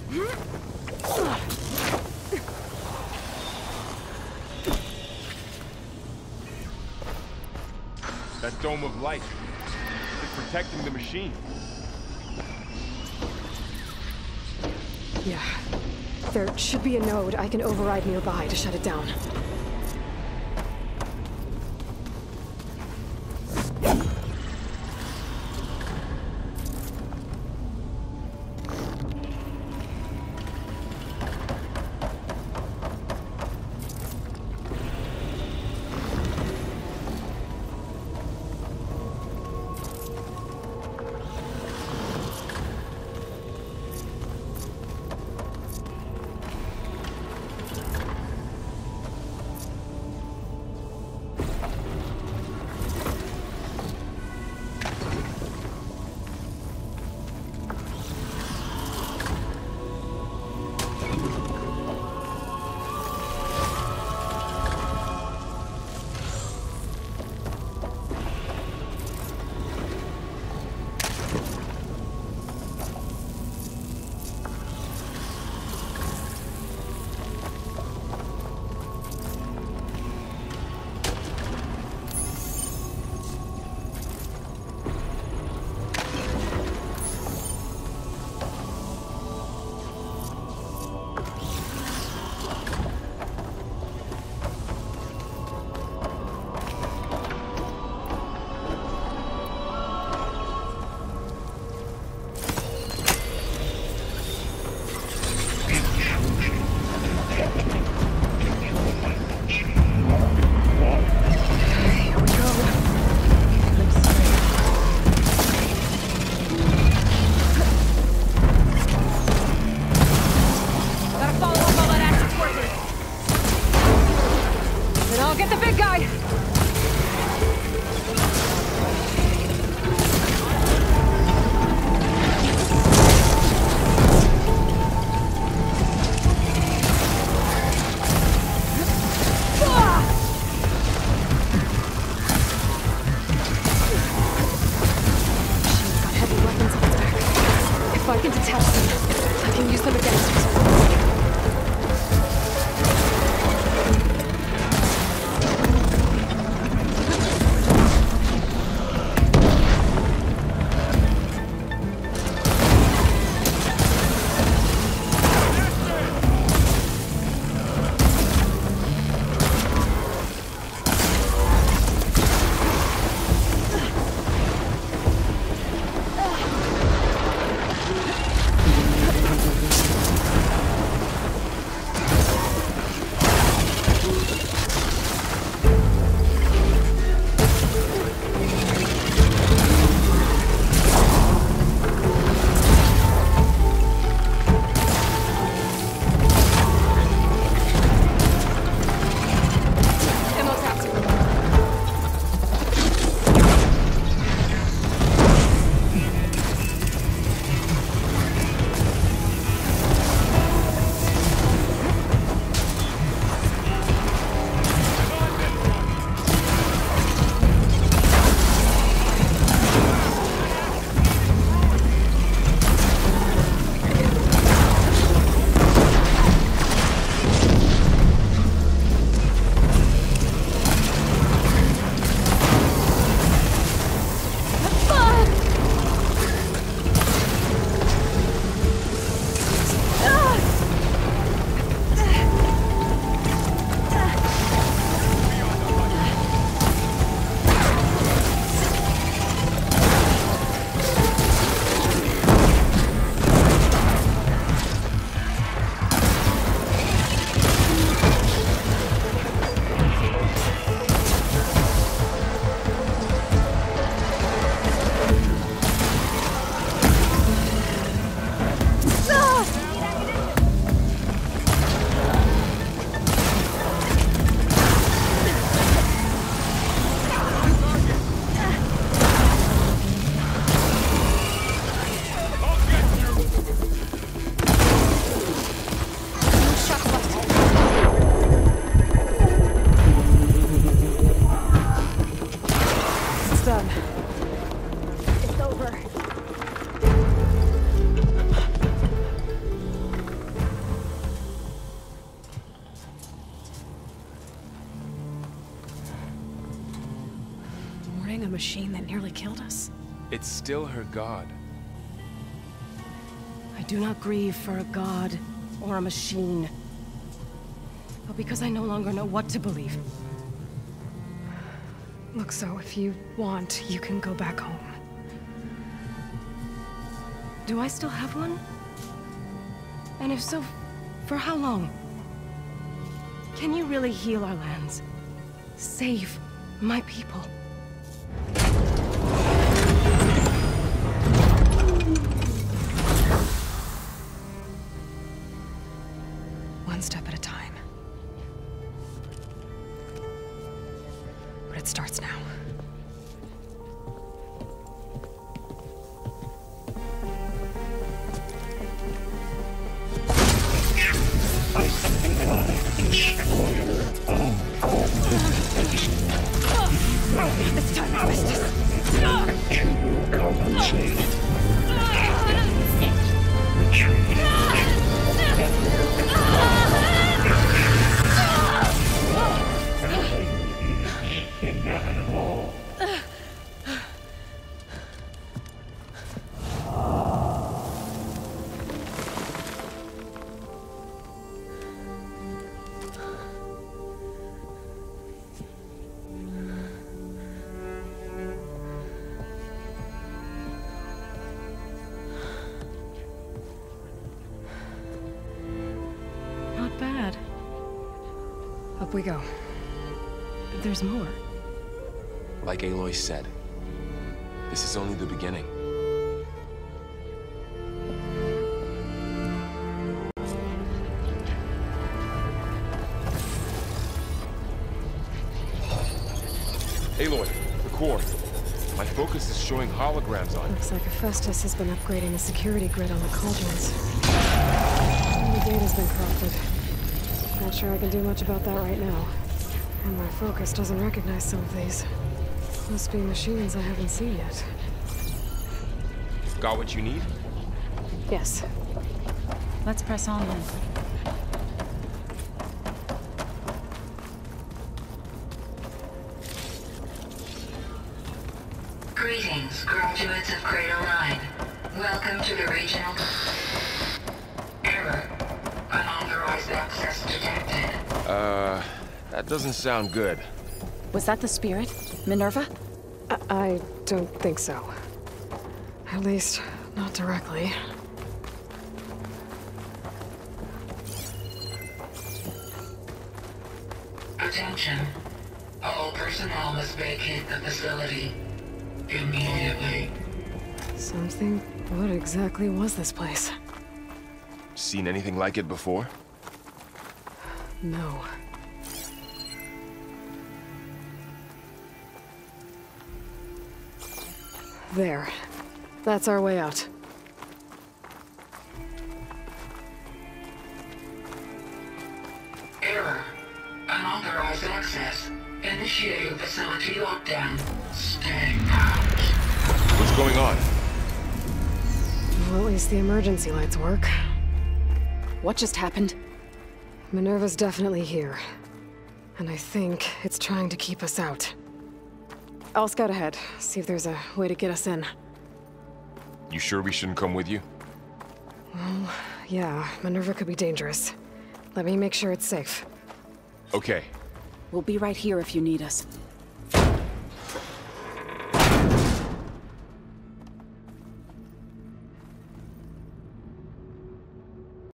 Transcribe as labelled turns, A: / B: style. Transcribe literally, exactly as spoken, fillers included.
A: That dome of light is protecting the machine.
B: Yeah. There should be a node I can override nearby to shut it down. mourning a machine that nearly killed us?
A: It's still her god.
C: I do not grieve for a god or a machine, but because I no longer know what to believe.
B: Look, so if you want, you can go back home.
C: Do I still have one? And if so, for how long? Can you really heal our lands? Save my people?
B: One step at a time. But it starts now.
C: This time I missed it.
D: Compensate. Retreat. Inevitable.
C: Not bad.
B: Up we go.
C: There's more.
E: Like Aloy said, this is only the beginning.
A: Aloy, record. My focus is showing holograms on it.
B: Looks like Hephaestus has been upgrading the security grid on the cauldrons. And the data's been corrupted. Not sure I can do much about that right now. And my focus doesn't recognize some of these. Must be machines I haven't seen yet.
A: Got what you need?
B: Yes.
C: Let's press on then.
F: Greetings, graduates of Cradle nine. Welcome to the regional... Error. Unauthorized access detected.
E: Uh, that doesn't sound good.
C: Was that the spirit? Minerva?
B: I, I don't think so. At least, not directly.
F: Attention. All personnel must vacate the facility. Immediately.
B: Something? What exactly was this place?
E: Seen anything like it before?
B: No. There. That's our way out.
F: Error. Unauthorized access. Initiating facility lockdown. Stay out.
E: What's going on?
B: Well, at least the emergency lights work.
C: What just happened?
B: Minerva's definitely here. And I think it's trying to keep us out. I'll scout ahead, see if there's a way to get us in.
E: You sure we shouldn't come with you?
B: Well, yeah, Minerva could be dangerous. Let me make sure it's safe.
A: Okay.
C: We'll be right here if you need us.